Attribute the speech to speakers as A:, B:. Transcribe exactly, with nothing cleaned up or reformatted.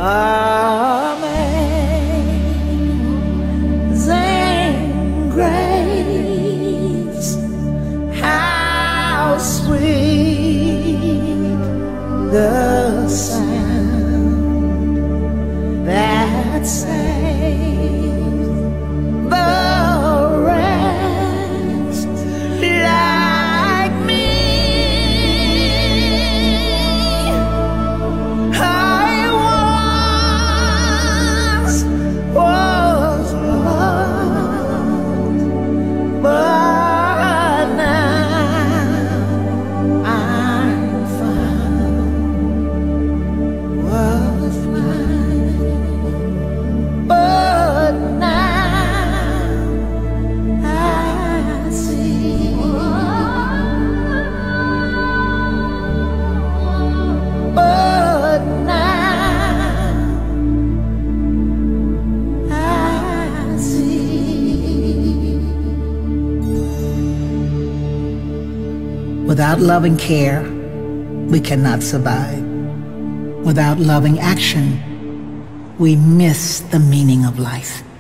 A: Amazing grace, how sweet the sound that saved the wretch like me. I once was lost, but now I'm found. Was blind, but now I see. But now I see. Without loving care, we cannot survive. Without loving action, we miss the meaning of life.